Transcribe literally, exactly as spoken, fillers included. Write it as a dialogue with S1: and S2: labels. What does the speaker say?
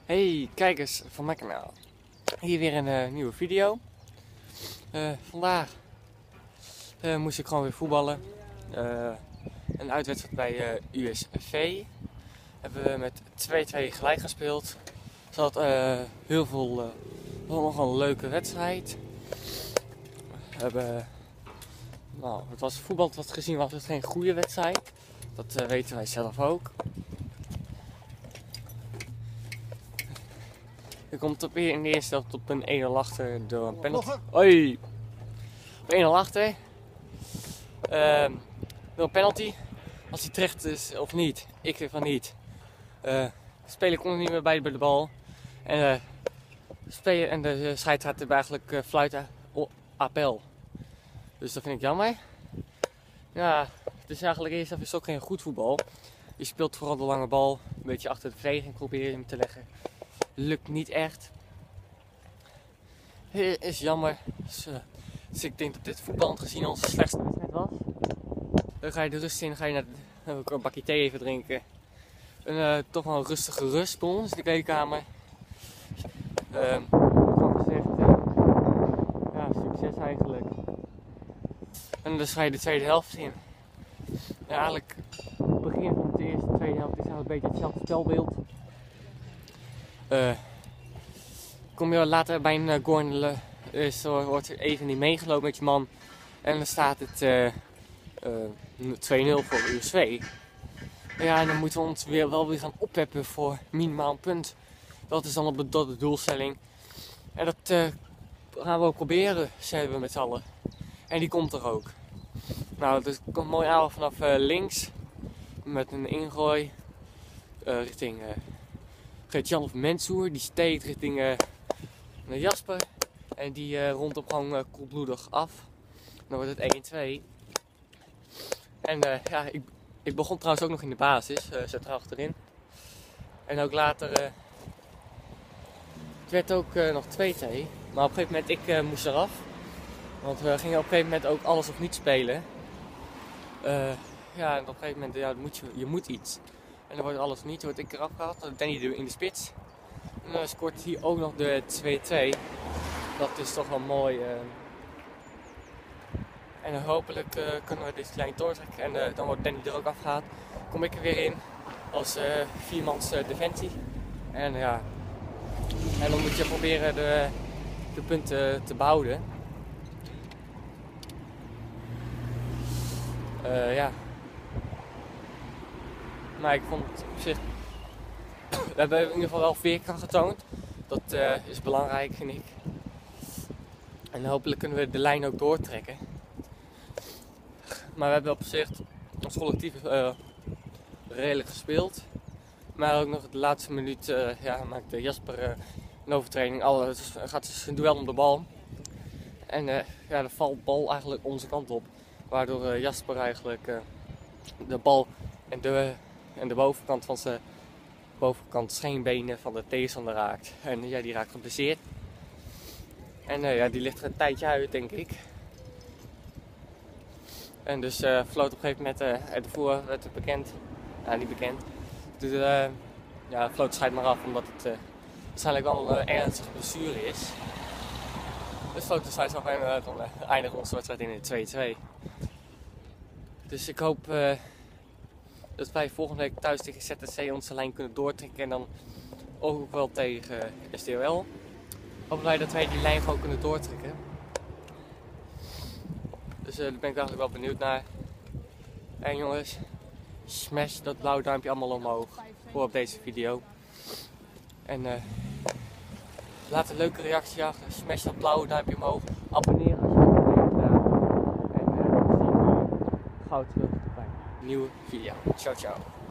S1: Hey kijkers van mijn kanaal, hier weer een uh, nieuwe video. Uh, vandaag uh, moest ik gewoon weer voetballen. Uh, een uitwedstrijd bij uh, U S V. Hebben we met twee-twee gelijk gespeeld. Ze had uh, heel veel, uh, nog een leuke wedstrijd. We hebben, nou, het was voetbal wat gezien was het geen goede wedstrijd. Dat uh, weten wij zelf ook. Er komt op in de eerste helft op een één nul achter door een penalty. Hoi! Op één nul achter. Uh, door een penalty. Als hij terecht is of niet. Ik vind van niet. Uh, de speler kon er niet meer bij bij de bal. En, uh, de, speler, en de scheidsrechter hebben eigenlijk uh, fluiten appel. Dus dat vind ik jammer. Ja, het is eigenlijk eerst even ook geen goed voetbal. Je speelt vooral de lange bal. Een beetje achter de verdediging proberen hem te leggen. Lukt niet echt. Is jammer. Dus, uh, dus ik denk dat dit voetbal gezien onze slechtste wedstrijd was. Dan ga je de rust in, ga je naar de, ook een bakje thee even drinken. Een uh, toch wel een rustige rust bij ons in de kleedkamer. Uh, gewoon gezegd, uh, ja, succes eigenlijk. En dan ga je de tweede helft in. Ja, eigenlijk het begin van de eerste en tweede helft is nou een beetje hetzelfde spelbeeld. Uh, kom je later bij een uh, goal, dus er wordt even niet meegelopen met je man. En dan staat het uh, uh, twee nul voor U S V. Ja, en dan moeten we ons weer, wel weer gaan oppeppen voor minimaal een punt. Dat is dan op de, de doelstelling. En dat uh, gaan we ook proberen, zeggen we met z'n allen. En die komt er ook. Nou, dus er komt mooi aan vanaf uh, links. Met een ingooi uh, richting... Uh, Geert-Jan of Menshoer, die steekt richting uh, naar Jasper. En die uh, rondt op gewoon uh, koelbloedig af. Dan wordt het één twee. En uh, ja, ik, ik begon trouwens ook nog in de basis, uh, zet er achterin. En ook later, uh, het werd ook uh, nog twee twee. Maar op een gegeven moment, ik uh, moest eraf. Want we gingen op een gegeven moment ook alles of niet spelen. Uh, ja, en op een gegeven moment, ja, moet je, je moet iets. En dan wordt alles niet, word ik eraf gehaald. Dan Danny in de spits. En dan scoort hij ook nog de twee twee. Dat is toch wel mooi. Uh. En uh, hopelijk uh, kunnen we dit klein doortrekken. En uh, dan wordt Danny er ook afgehaald. Kom ik er weer in als uh, viermans uh, defensie. En uh, ja. En dan moet je proberen de, de punten te behouden. Uh, ja. Maar ik vond het op zich... We hebben in ieder geval wel veerkracht getoond. Dat uh, is belangrijk, vind ik. En hopelijk kunnen we de lijn ook doortrekken. Maar we hebben op zich ons collectief uh, redelijk gespeeld. Maar ook nog de laatste minuut uh, ja, maakte Jasper uh, een overtreding. Alles gaat dus een duel om de bal. En uh, ja, dan valt de bal eigenlijk onze kant op. Waardoor uh, Jasper eigenlijk uh, de bal en de... En de bovenkant van zijn bovenkant scheenbenen van de tegenstander raakt. En ja, die raakt geblesseerd. En uh, ja, die ligt er een tijdje uit, denk ik. En dus uh, floot op een gegeven moment, uh, uit de voer werd het bekend. Ja, niet bekend. Dus uh, ja, floot scheidt maar af, omdat het uh, waarschijnlijk wel een uh, ernstige blessure is. Dus floot de scheidsrechter af en uh, dan uh, eindigen onze wedstrijd in de twee twee. Dus ik hoop... Uh, dat wij volgende week thuis tegen Z S C onze lijn kunnen doortrekken en dan ook wel tegen S T O L. Hopen wij dat wij die lijn gewoon kunnen doortrekken. Dus uh, daar ben ik eigenlijk wel benieuwd naar. En jongens, smash dat blauwe duimpje allemaal omhoog voor op deze video. En uh, laat een leuke reactie achter. Smash dat blauwe duimpje omhoog. Abonneer als je het nog niet hebt gedaan. En uh, dan zien we gauw terug bij een nieuwe video. Ciao ciao.